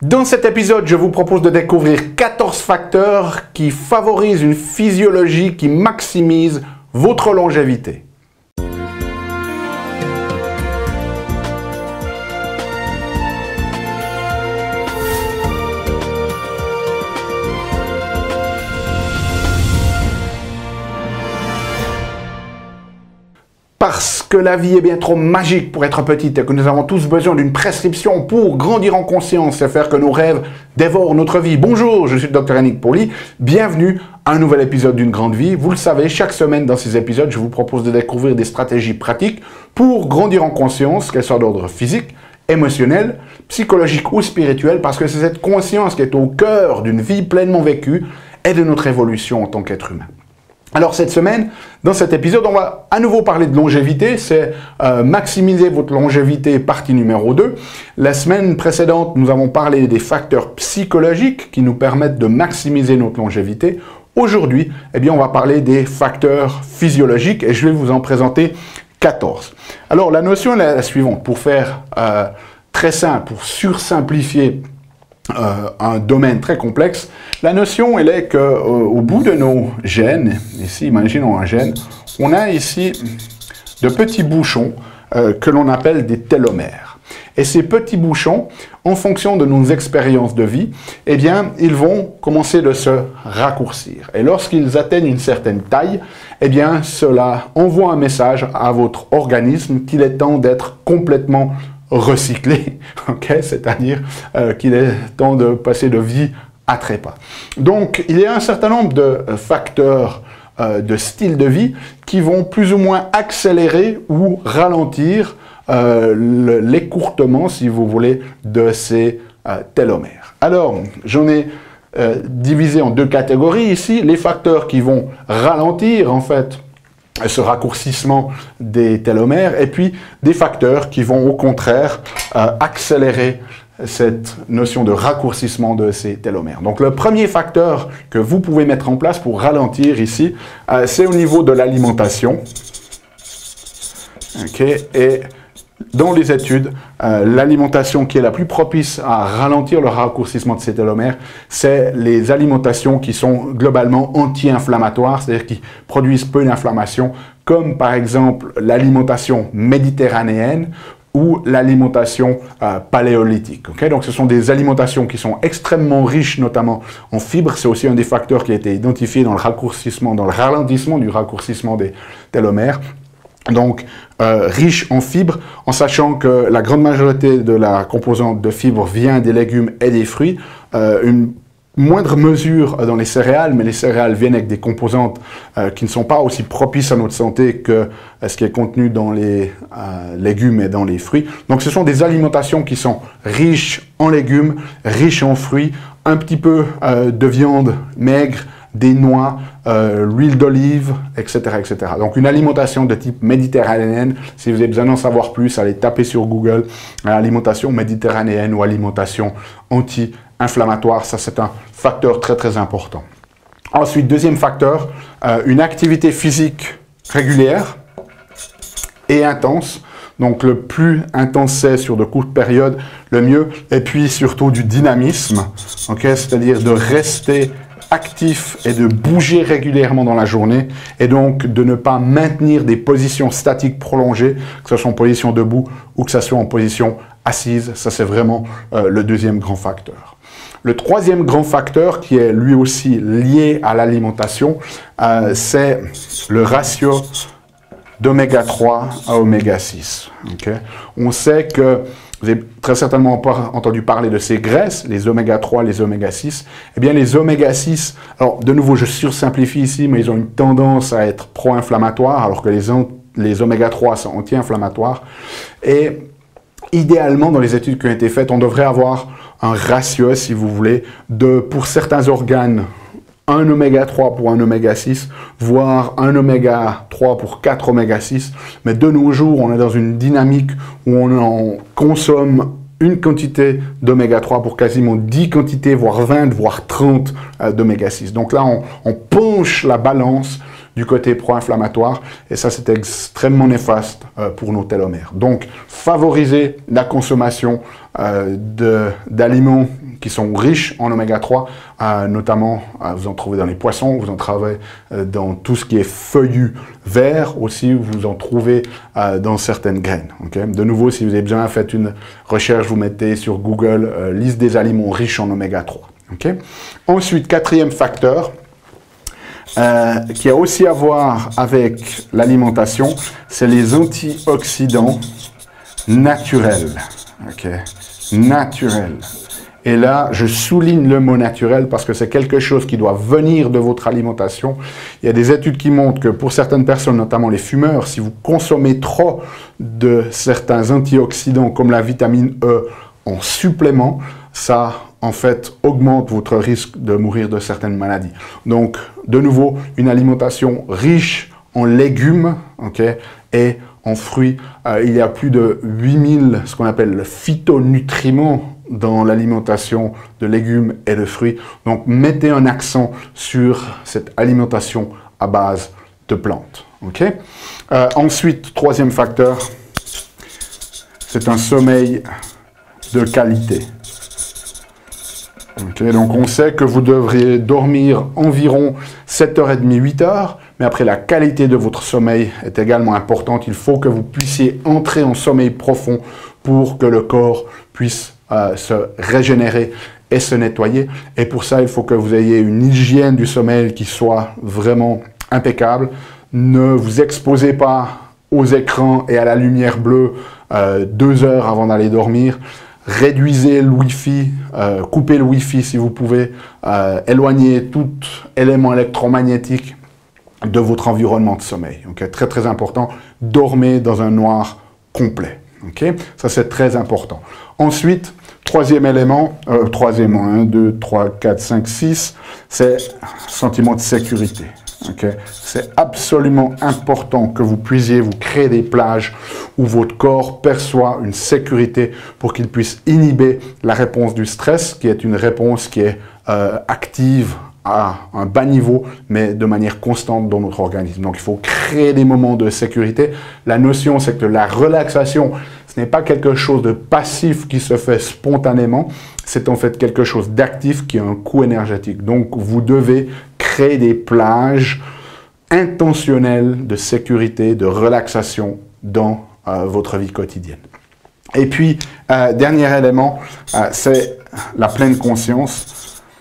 Dans cet épisode, je vous propose de découvrir 14 facteurs qui favorisent une physiologie qui maximise votre longévité. Parce que la vie est bien trop magique pour être petite et que nous avons tous besoin d'une prescription pour grandir en conscience et faire que nos rêves dévorent notre vie. Bonjour, je suis le Dr Yannick Pauli. Bienvenue à un nouvel épisode d'une grande vie. Vous le savez, chaque semaine dans ces épisodes, je vous propose de découvrir des stratégies pratiques pour grandir en conscience, qu'elles soient d'ordre physique, émotionnel, psychologique ou spirituel, parce que c'est cette conscience qui est au cœur d'une vie pleinement vécue et de notre évolution en tant qu'être humain. Alors cette semaine, dans cet épisode, on va à nouveau parler de longévité, c'est maximiser votre longévité, partie numéro 2. La semaine précédente, nous avons parlé des facteurs psychologiques qui nous permettent de maximiser notre longévité. Aujourd'hui, eh bien, on va parler des facteurs physiologiques et je vais vous en présenter 14. Alors la notion est la suivante, pour faire très simple, pour sursimplifier un domaine très complexe, la notion elle est qu'au bout de nos gènes, ici imaginons un gène, on a ici de petits bouchons que l'on appelle des télomères. Et ces petits bouchons, en fonction de nos expériences de vie, eh bien, ils vont commencer de se raccourcir. Et lorsqu'ils atteignent une certaine taille, eh bien, cela envoie un message à votre organisme qu'il est temps d'être complètement recyclé, okay? C'est-à-dire qu'il est temps de passer de vie à trépas. Donc, il y a un certain nombre de facteurs de style de vie qui vont plus ou moins accélérer ou ralentir l'écourtement, si vous voulez, de ces télomères. Alors, j'en ai divisé en deux catégories ici, les facteurs qui vont ralentir, en fait, ce raccourcissement des télomères, et puis des facteurs qui vont au contraire accélérer cette notion de raccourcissement de ces télomères. Donc le premier facteur que vous pouvez mettre en place pour ralentir ici, c'est au niveau de l'alimentation. Okay. Et dans les études, l'alimentation qui est la plus propice à ralentir le raccourcissement de ces télomères, c'est les alimentations qui sont globalement anti-inflammatoires, c'est-à-dire qui produisent peu d'inflammation, comme par exemple l'alimentation méditerranéenne ou l'alimentation paléolithique. Okay? Donc ce sont des alimentations qui sont extrêmement riches, notamment en fibres. C'est aussi un des facteurs qui a été identifié dans le raccourcissement, dans le ralentissement du raccourcissement des télomères. Donc, riche en fibres, en sachant que la grande majorité de la composante de fibres vient des légumes et des fruits. Une moindre mesure dans les céréales, mais les céréales viennent avec des composantes qui ne sont pas aussi propices à notre santé que ce qui est contenu dans les légumes et dans les fruits. Donc, ce sont des alimentations qui sont riches en légumes, riches en fruits, un petit peu de viande maigre, des noix, l'huile d'olive, etc., etc. Donc une alimentation de type méditerranéenne, si vous avez besoin d'en savoir plus, allez taper sur Google, alimentation méditerranéenne ou alimentation anti-inflammatoire, ça c'est un facteur très très important. Ensuite, deuxième facteur, une activité physique régulière et intense. Donc le plus intense c'est sur de courtes périodes, le mieux, et puis surtout du dynamisme, okay? C'est-à-dire de rester actif et de bouger régulièrement dans la journée et donc de ne pas maintenir des positions statiques prolongées, que ce soit en position debout ou que ce soit en position assise. Ça, c'est vraiment le deuxième grand facteur. Le troisième grand facteur qui est lui aussi lié à l'alimentation, c'est le ratio d'oméga 3 à oméga 6. Okay? On sait que vous avez très certainement pas entendu parler de ces graisses, les oméga 3, les oméga 6. Eh bien, les oméga 6, alors de nouveau, je sursimplifie ici, mais ils ont une tendance à être pro-inflammatoires, alors que les oméga 3 sont anti-inflammatoires. Et idéalement, dans les études qui ont été faites, on devrait avoir un ratio, si vous voulez, pour certains organes, un oméga 3 pour un oméga 6, voire un oméga 3 pour 4 oméga 6. Mais de nos jours, on est dans une dynamique où on en consomme une quantité d'oméga 3 pour quasiment 10 quantités, voire 20, voire 30 d'oméga 6. Donc là, on penche la balance du côté pro-inflammatoire et ça, c'est extrêmement néfaste pour nos télomères. Donc, favoriser la consommation d'aliments qui sont riches en oméga 3, notamment vous en trouvez dans les poissons, vous en trouvez dans tout ce qui est feuillu vert, aussi vous en trouvez dans certaines graines. Okay? De nouveau, si vous avez besoin, faites une recherche, vous mettez sur Google liste des aliments riches en oméga 3. Okay? Ensuite, quatrième facteur, qui a aussi à voir avec l'alimentation, c'est les antioxydants naturels. Okay. Naturels. Et là, je souligne le mot naturel parce que c'est quelque chose qui doit venir de votre alimentation. Il y a des études qui montrent que pour certaines personnes, notamment les fumeurs, si vous consommez trop de certains antioxydants comme la vitamine E en supplément, ça en fait augmente votre risque de mourir de certaines maladies. Donc, de nouveau, une alimentation riche en légumes, okay, et en fruits. Il y a plus de 8000, ce qu'on appelle le phytonutriments dans l'alimentation de légumes et de fruits. Donc, mettez un accent sur cette alimentation à base de plantes. Okay? Ensuite, troisième facteur, c'est un sommeil de qualité. Okay, donc on sait que vous devriez dormir environ 7h30, 8h, mais après la qualité de votre sommeil est également importante. Il faut que vous puissiez entrer en sommeil profond pour que le corps puisse se régénérer et se nettoyer. Et pour ça, il faut que vous ayez une hygiène du sommeil qui soit vraiment impeccable. Ne vous exposez pas aux écrans et à la lumière bleue 2 heures avant d'aller dormir. Réduisez le Wi-Fi, coupez le Wi-Fi si vous pouvez, éloignez tout élément électromagnétique de votre environnement de sommeil. Okay? Très très important, dormez dans un noir complet. Okay? Ça c'est très important. Ensuite, troisième élément, 1, 2, 3, 4, 5, 6, c'est sentiment de sécurité. Okay. C'est absolument important que vous puissiez vous créer des plages où votre corps perçoit une sécurité pour qu'il puisse inhiber la réponse du stress, qui est une réponse qui est active à un bas niveau, mais de manière constante dans notre organisme. Donc, il faut créer des moments de sécurité. La notion, c'est que la relaxation, ce n'est pas quelque chose de passif qui se fait spontanément, c'est en fait quelque chose d'actif qui a un coût énergétique. Donc, vous devez créer des plages intentionnelles de sécurité, de relaxation dans votre vie quotidienne. Et puis, dernier élément, c'est la pleine conscience.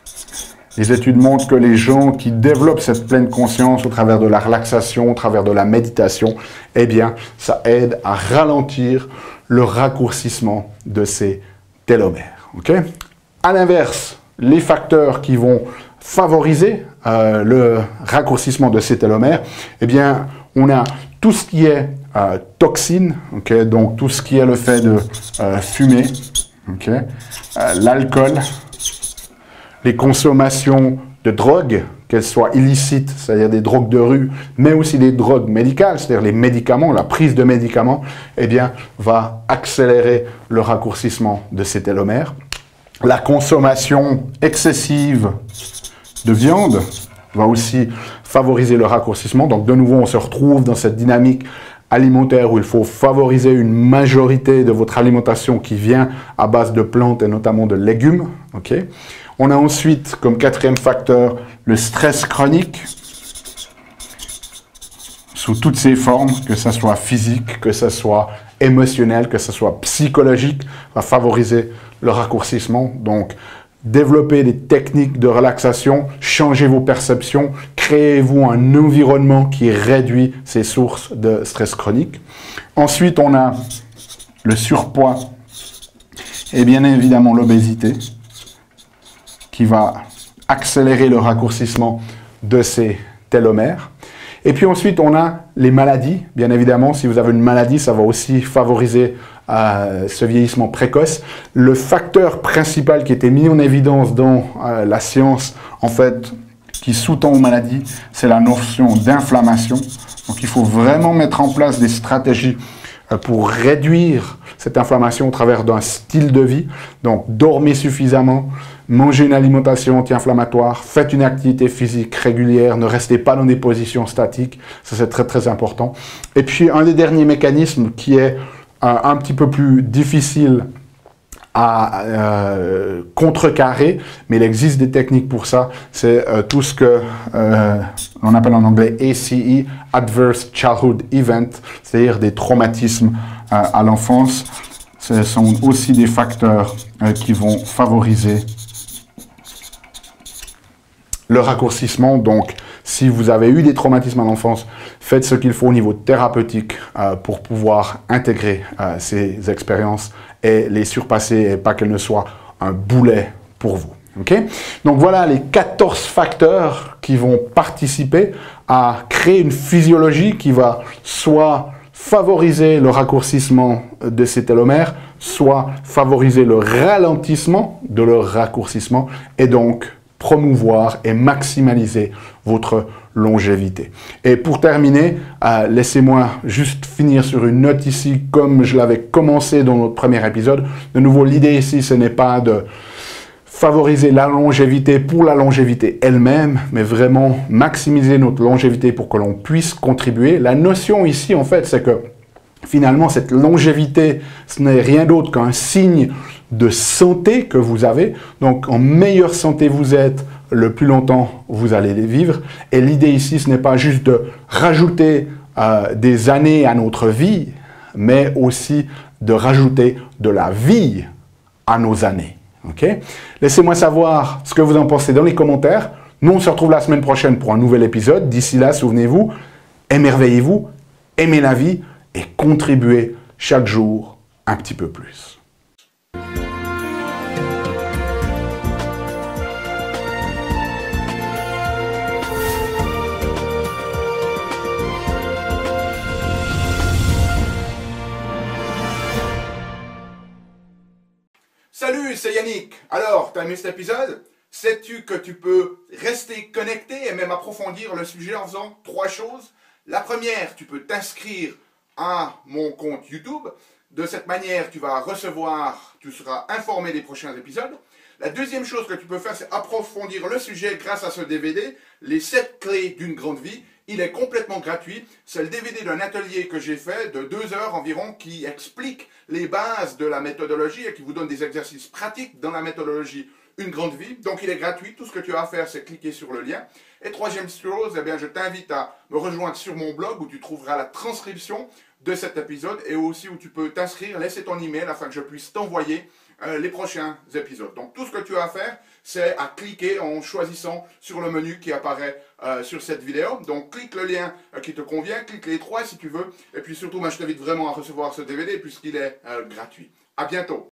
Les études montrent que les gens qui développent cette pleine conscience au travers de la relaxation, au travers de la méditation, eh bien, ça aide à ralentir le raccourcissement de ces télomères. Okay? À l'inverse, les facteurs qui vont favoriser le raccourcissement de ces télomères, eh bien, on a tout ce qui est toxines, okay? Donc tout ce qui est le fait de fumer, okay? L'alcool, les consommations de drogues, qu'elles soient illicites, c'est-à-dire des drogues de rue, mais aussi des drogues médicales, c'est-à-dire les médicaments, la prise de médicaments, eh bien, va accélérer le raccourcissement de ces télomères. La consommation excessive de viande va aussi favoriser le raccourcissement. Donc, de nouveau, on se retrouve dans cette dynamique alimentaire où il faut favoriser une majorité de votre alimentation qui vient à base de plantes et notamment de légumes. Okay? On a ensuite, comme quatrième facteur, le stress chronique, sous toutes ses formes, que ce soit physique, que ce soit émotionnel, que ce soit psychologique, va favoriser le raccourcissement. Donc, développez des techniques de relaxation, changez vos perceptions, créez-vous un environnement qui réduit ces sources de stress chronique. Ensuite, on a le surpoids et bien évidemment l'obésité, qui va accélérer le raccourcissement de ces télomères. Et puis ensuite, on a les maladies. Bien évidemment, si vous avez une maladie, ça va aussi favoriser ce vieillissement précoce. Le facteur principal qui était mis en évidence dans la science, en fait, qui sous-tend aux maladies, c'est la notion d'inflammation. Donc, il faut vraiment mettre en place des stratégies pour réduire cette inflammation au travers d'un style de vie. Donc, dormez suffisamment, mangez une alimentation anti-inflammatoire, faites une activité physique régulière, ne restez pas dans des positions statiques. Ça, c'est très, très important. Et puis, un des derniers mécanismes qui est un petit peu plus difficile à contrecarrer, mais il existe des techniques pour ça. C'est tout ce que l'on appelle en anglais ACE, Adverse Childhood Event, c'est-à-dire des traumatismes à l'enfance. Ce sont aussi des facteurs qui vont favoriser le raccourcissement. Donc, si vous avez eu des traumatismes à l'enfance, faites ce qu'il faut au niveau thérapeutique pour pouvoir intégrer ces expériences et les surpasser et pas qu'elles ne soient un boulet pour vous. Okay? Donc voilà les 14 facteurs qui vont participer à créer une physiologie qui va soit favoriser le raccourcissement de ces télomères, soit favoriser le ralentissement de leur raccourcissement et donc promouvoir et maximaliser votre longévité. Et pour terminer, laissez-moi juste finir sur une note ici, comme je l'avais commencé dans notre premier épisode. De nouveau, l'idée ici, ce n'est pas de favoriser la longévité pour la longévité elle-même, mais vraiment maximiser notre longévité pour que l'on puisse contribuer. La notion ici, en fait, c'est que finalement, cette longévité, ce n'est rien d'autre qu'un signe de santé que vous avez. Donc, en meilleure santé vous êtes, le plus longtemps vous allez les vivre. Et l'idée ici, ce n'est pas juste de rajouter des années à notre vie, mais aussi de rajouter de la vie à nos années. Okay? Laissez-moi savoir ce que vous en pensez dans les commentaires. Nous, on se retrouve la semaine prochaine pour un nouvel épisode. D'ici là, souvenez-vous, émerveillez-vous, aimez la vie et contribuez chaque jour un petit peu plus. Salut, c'est Yannick. Alors, t'as aimé cet épisode? Sais-tu que tu peux rester connecté et même approfondir le sujet en faisant 3 choses? La première, tu peux t'inscrire à mon compte YouTube. De cette manière, tu seras informé des prochains épisodes. La deuxième chose que tu peux faire, c'est approfondir le sujet grâce à ce DVD, les 7 clés d'une grande vie. Il est complètement gratuit. C'est le DVD d'un atelier que j'ai fait de 2 heures environ qui explique les bases de la méthodologie et qui vous donne des exercices pratiques dans la méthodologie Une grande vie. Donc il est gratuit. Tout ce que tu as à faire, c'est cliquer sur le lien. Et troisième chose, eh bien, je t'invite à me rejoindre sur mon blog où tu trouveras la transcription de cet épisode et aussi où tu peux t'inscrire, laisser ton email afin que je puisse t'envoyer les prochains épisodes. Donc tout ce que tu as à faire, c'est à cliquer en choisissant sur le menu qui apparaît sur cette vidéo. Donc clique le lien qui te convient, clique les 3 si tu veux. Et puis surtout, moi, je t'invite vraiment à recevoir ce DVD puisqu'il est gratuit. À bientôt.